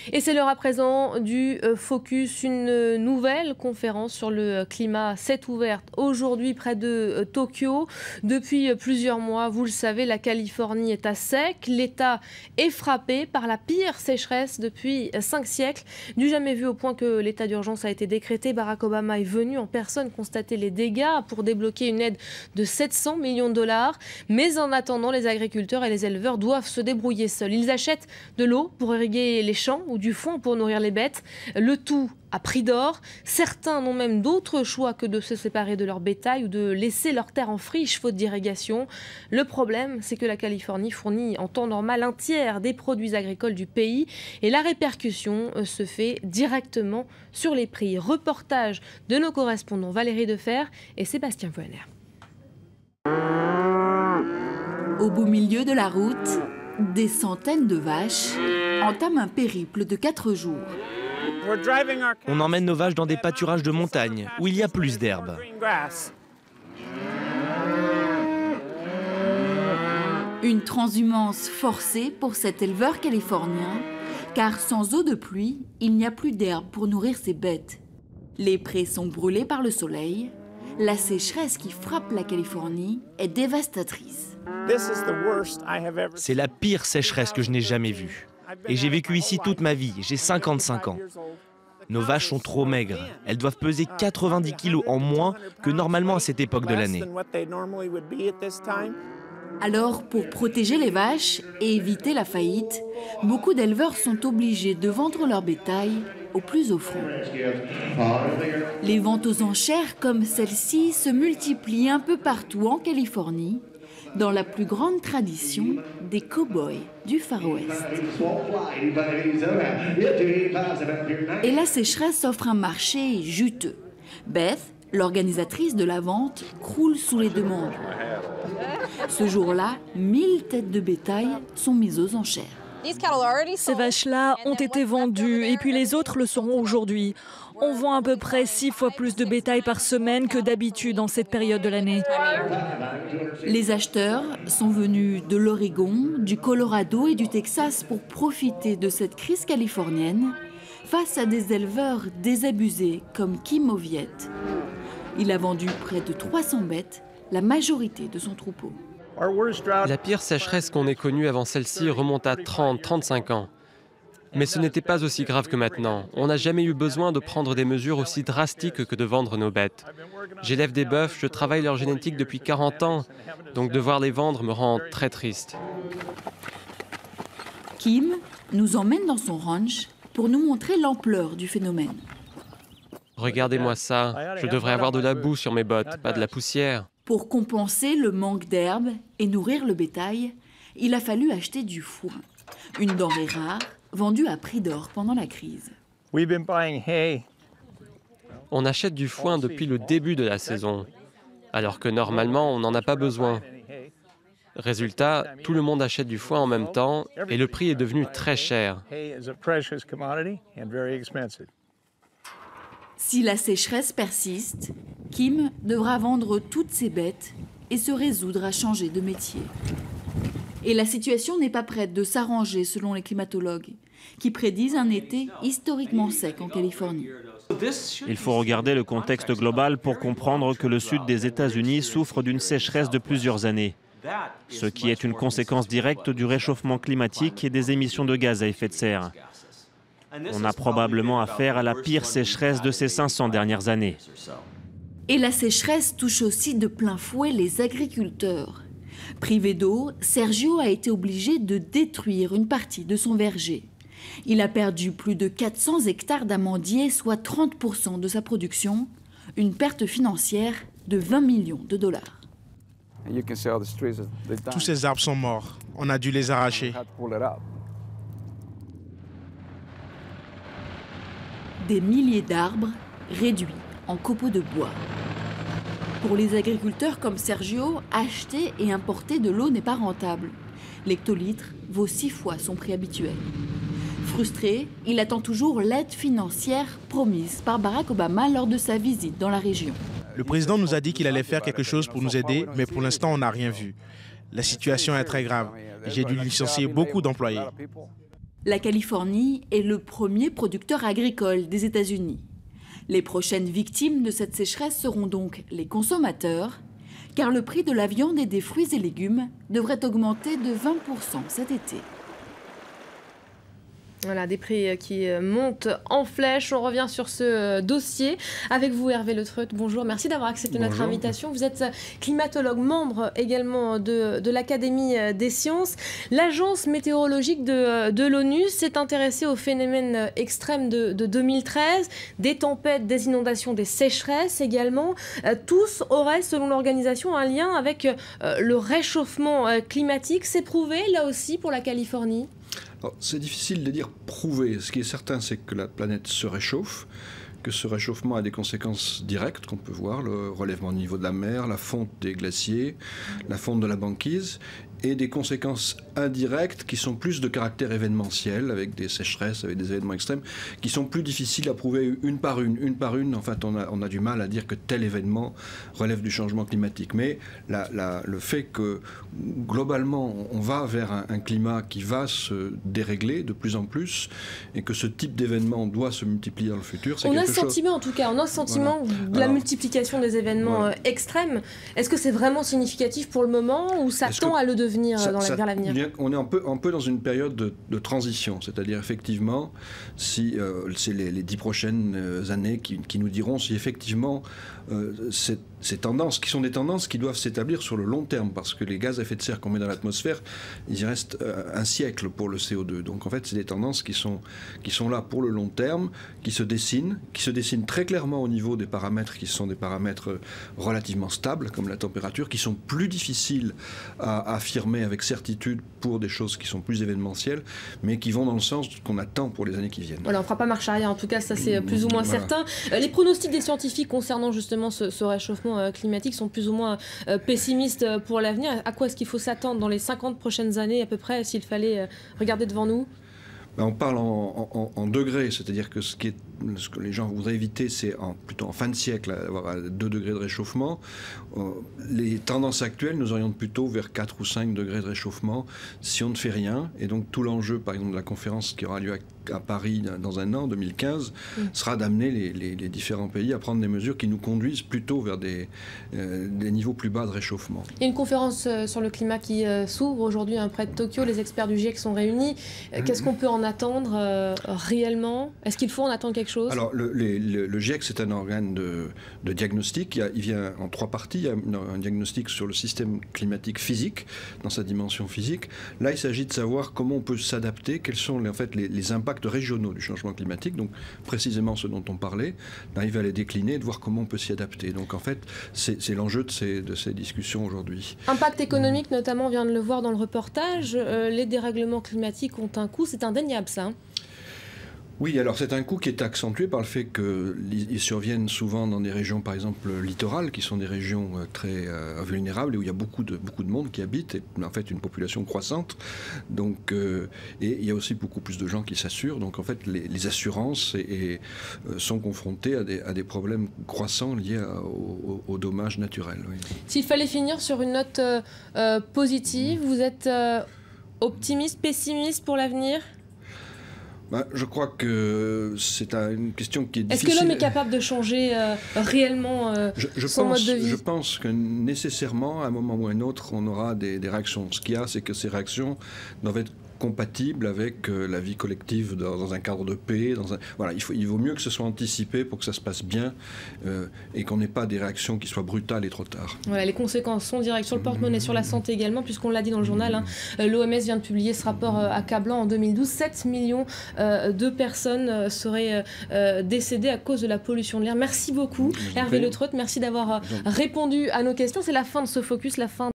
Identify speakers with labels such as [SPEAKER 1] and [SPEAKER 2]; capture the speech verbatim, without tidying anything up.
[SPEAKER 1] Et c'est l'heure à présent du Focus, une nouvelle conférence sur le climat s'est ouverte aujourd'hui près de Tokyo. Depuis plusieurs mois, vous le savez, la Californie est à sec. L'État est frappé par la pire sécheresse depuis cinq siècles. Du jamais vu, au point que l'état d'urgence a été décrété. Barack Obama est venu en personne constater les dégâts pour débloquer une aide de sept cents millions de dollars. Mais en attendant, les agriculteurs et les éleveurs doivent se débrouiller seuls. Ils achètent de l'eau pour irriguer les champs ou du foin pour nourrir les bêtes. Le tout à prix d'or. Certains n'ont même d'autre choix que de se séparer de leur bétail ou de laisser leur terre en friche faute d'irrigation. Le problème, c'est que la Californie fournit en temps normal un tiers des produits agricoles du pays et la répercussion se fait directement sur les prix. Reportage de nos correspondants Valérie Defer et Sébastien Voener.
[SPEAKER 2] Au beau milieu de la route, des centaines de vaches entament un périple de quatre jours.
[SPEAKER 3] On emmène nos vaches dans des pâturages de montagne où il y a plus d'herbe.
[SPEAKER 2] Une transhumance forcée pour cet éleveur californien, car sans eau de pluie, il n'y a plus d'herbe pour nourrir ses bêtes. Les prés sont brûlés par le soleil. La sécheresse qui frappe la Californie est dévastatrice.
[SPEAKER 3] C'est la pire sécheresse que je n'ai jamais vue. Et j'ai vécu ici toute ma vie, j'ai cinquante-cinq ans. Nos vaches sont trop maigres, elles doivent peser quatre-vingt-dix kilos en moins que normalement à cette époque de l'année.
[SPEAKER 2] Alors, pour protéger les vaches et éviter la faillite, beaucoup d'éleveurs sont obligés de vendre leur bétail au plus offrant. Les ventes aux enchères comme celle-ci se multiplient un peu partout en Californie, dans la plus grande tradition des cow-boys du Far West. Et la sécheresse offre un marché juteux. Beth, l'organisatrice de la vente, croule sous les demandes. Ce jour-là, mille têtes de bétail sont mises aux enchères.
[SPEAKER 4] Ces vaches-là ont été vendues et puis les autres le seront aujourd'hui. On vend à peu près six fois plus de bétail par semaine que d'habitude en cette période de l'année.
[SPEAKER 2] Les acheteurs sont venus de l'Oregon, du Colorado et du Texas pour profiter de cette crise californienne face à des éleveurs désabusés comme Kim Oviette. Il a vendu près de trois cents bêtes, la majorité de son troupeau.
[SPEAKER 5] La pire sécheresse qu'on ait connue avant celle-ci remonte à trente à trente-cinq ans. Mais ce n'était pas aussi grave que maintenant. On n'a jamais eu besoin de prendre des mesures aussi drastiques que de vendre nos bêtes. J'élève des bœufs, je travaille leur génétique depuis quarante ans, donc devoir les vendre me rend très triste.
[SPEAKER 2] Kim nous emmène dans son ranch pour nous montrer l'ampleur du phénomène.
[SPEAKER 5] Regardez-moi ça, je devrais avoir de la boue sur mes bottes, pas de la poussière.
[SPEAKER 2] Pour compenser le manque d'herbe et nourrir le bétail, il a fallu acheter du foin, une denrée rare vendue à prix d'or pendant la crise.
[SPEAKER 5] On achète du foin depuis le début de la saison, alors que normalement on n'en a pas besoin. Résultat, tout le monde achète du foin en même temps et le prix est devenu très cher.
[SPEAKER 2] Si la sécheresse persiste, Kim devra vendre toutes ses bêtes et se résoudre à changer de métier. Et la situation n'est pas prête de s'arranger selon les climatologues, qui prédisent un été historiquement sec en Californie.
[SPEAKER 6] Il faut regarder le contexte global pour comprendre que le sud des États-Unis souffre d'une sécheresse de plusieurs années, ce qui est une conséquence directe du réchauffement climatique et des émissions de gaz à effet de serre. On a probablement affaire à la pire sécheresse de ces cinq cents dernières années.
[SPEAKER 2] Et la sécheresse touche aussi de plein fouet les agriculteurs. Privé d'eau, Sergio a été obligé de détruire une partie de son verger. Il a perdu plus de quatre cents hectares d'amandiers, soit trente pour cent de sa production, une perte financière de vingt millions de dollars.
[SPEAKER 7] Tous ces arbres sont morts. On a dû les arracher.
[SPEAKER 2] Des milliers d'arbres réduits en copeaux de bois. Pour les agriculteurs comme Sergio, acheter et importer de l'eau n'est pas rentable. L'hectolitre vaut six fois son prix habituel. Frustré, il attend toujours l'aide financière promise par Barack Obama lors de sa visite dans la région.
[SPEAKER 7] Le président nous a dit qu'il allait faire quelque chose pour nous aider, mais pour l'instant, on n'a rien vu. La situation est très grave. J'ai dû licencier beaucoup d'employés.
[SPEAKER 2] La Californie est le premier producteur agricole des États-Unis. Les prochaines victimes de cette sécheresse seront donc les consommateurs, car le prix de la viande et des fruits et légumes devrait augmenter de vingt pour cent cet été.
[SPEAKER 1] Voilà, des prix qui montent en flèche. On revient sur ce dossier avec vous, Hervé Letreut. Bonjour, merci d'avoir accepté Bonjour. notre invitation. Vous êtes climatologue, membre également de, de l'Académie des sciences. L'agence météorologique de, de l'ONU s'est intéressée aux phénomènes extrêmes de, de deux mille treize, des tempêtes, des inondations, des sécheresses également. Tous auraient, selon l'organisation, un lien avec le réchauffement climatique. C'est prouvé, là aussi, pour la Californie ?
[SPEAKER 8] C'est difficile de dire prouvé. Ce qui est certain, c'est que la planète se réchauffe, que ce réchauffement a des conséquences directes qu'on peut voir, le relèvement du niveau de la mer, la fonte des glaciers, la fonte de la banquise, et des conséquences indirectes qui sont plus de caractère événementiel, avec des sécheresses, avec des événements extrêmes, qui sont plus difficiles à prouver une par une. Une par une, en fait, on a, on a du mal à dire que tel événement relève du changement climatique. Mais la, la, le fait que, globalement, on va vers un, un climat qui va se dérégler de plus en plus, et que ce type d'événement doit se multiplier dans le futur, c'est quelque chose...
[SPEAKER 1] On a le sentiment, en tout cas, on a le sentiment voilà. de la Alors, multiplication des événements voilà. extrêmes. Est-ce que c'est vraiment significatif pour le moment, ou ça tend à le devenir Ça, dans la, vers l'avenir.
[SPEAKER 8] On est un peu, un peu dans une période de, de transition, c'est-à-dire effectivement, si euh, c'est les, les dix prochaines années qui, qui nous diront si effectivement euh, ces, ces tendances, qui sont des tendances qui doivent s'établir sur le long terme, parce que les gaz à effet de serre qu'on met dans l'atmosphère, ils y restent euh, un siècle pour le C O deux. Donc en fait, c'est des tendances qui sont, qui sont là pour le long terme, qui se dessinent, qui se dessinent très clairement au niveau des paramètres qui sont des paramètres relativement stables, comme la température, qui sont plus difficiles à, à affirmer avec certitude pour des choses qui sont plus événementielles, mais qui vont dans le sens qu'on attend pour les années qui viennent.
[SPEAKER 1] Voilà, on ne fera pas marche arrière, en tout cas, ça c'est plus ou moins voilà. certain. Les pronostics des scientifiques concernant justement ce, ce réchauffement climatique sont plus ou moins pessimistes pour l'avenir. À quoi est-ce qu'il faut s'attendre dans les cinquante prochaines années à peu près, s'il fallait regarder devant nous ?
[SPEAKER 8] Ben on parle en, en, en degrés, c'est-à-dire que ce, qui est, ce que les gens voudraient éviter, c'est en, plutôt en fin de siècle, avoir deux degrés de réchauffement. Euh, les tendances actuelles nous orientent plutôt vers quatre ou cinq degrés de réchauffement si on ne fait rien. Et donc tout l'enjeu, par exemple, de la conférence qui aura lieu à, à Paris dans un an, en deux mille quinze, mmh. sera d'amener les, les, les différents pays à prendre des mesures qui nous conduisent plutôt vers des, euh, des niveaux plus bas de réchauffement.
[SPEAKER 1] Il y a une conférence euh, sur le climat qui euh, s'ouvre aujourd'hui hein, près de Tokyo. Les experts du GIEC sont réunis. Euh, Qu'est-ce qu'on peut en attendre euh, réellement? Est-ce qu'il faut en attendre quelque chose?
[SPEAKER 8] Alors, le, le, le GIEC, c'est un organe de, de diagnostic. Il, y a, il vient en trois parties. Il y a un diagnostic sur le système climatique physique, dans sa dimension physique. Là, il s'agit de savoir comment on peut s'adapter, quels sont les, en fait, les, les impacts régionaux du changement climatique, donc précisément ce dont on parlait, d'arriver à les décliner et de voir comment on peut s'y adapter. Donc, en fait, c'est l'enjeu de ces, de ces discussions aujourd'hui.
[SPEAKER 1] Impact économique, mmh. notamment, on vient de le voir dans le reportage. Euh, les dérèglements climatiques ont un coût. C'est indéniable, ça. Hein.
[SPEAKER 8] Oui, alors c'est un coût qui est accentué par le fait qu'ils surviennent souvent dans des régions, par exemple, littorales, qui sont des régions très euh, vulnérables et où il y a beaucoup de, beaucoup de monde qui habite, et en fait une population croissante. Donc, euh, et il y a aussi beaucoup plus de gens qui s'assurent. Donc en fait, les, les assurances et, et, euh, sont confrontées à des, à des problèmes croissants liés à, aux, aux dommages naturels. Oui.
[SPEAKER 1] S'il fallait finir sur une note euh, euh, positive, vous êtes euh, optimiste, pessimiste pour l'avenir ?
[SPEAKER 8] Ben, je crois que c'est une question qui est difficile.
[SPEAKER 1] Est-ce que l'homme est capable de changer euh, réellement euh,
[SPEAKER 8] je, je
[SPEAKER 1] son
[SPEAKER 8] pense,
[SPEAKER 1] mode de vie?
[SPEAKER 8] Je pense que nécessairement, à un moment ou à un autre, on aura des, des réactions. Ce qu'il y a, c'est que ces réactions doivent être compatible avec euh, la vie collective dans, dans un cadre de paix. Dans un... Voilà, il, faut, il vaut mieux que ce soit anticipé pour que ça se passe bien euh, et qu'on n'ait pas des réactions qui soient brutales et trop tard.
[SPEAKER 1] Voilà, les conséquences sont directes sur le porte-monnaie, mmh. sur la santé également, puisqu'on l'a dit dans le journal. Hein, l'O M S vient de publier ce rapport euh, accablant en deux mille douze. sept millions euh, de personnes euh, seraient euh, décédées à cause de la pollution de l'air. Merci beaucoup, Hervé Letreut. Merci d'avoir euh, répondu à nos questions. C'est la fin de ce focus, la fin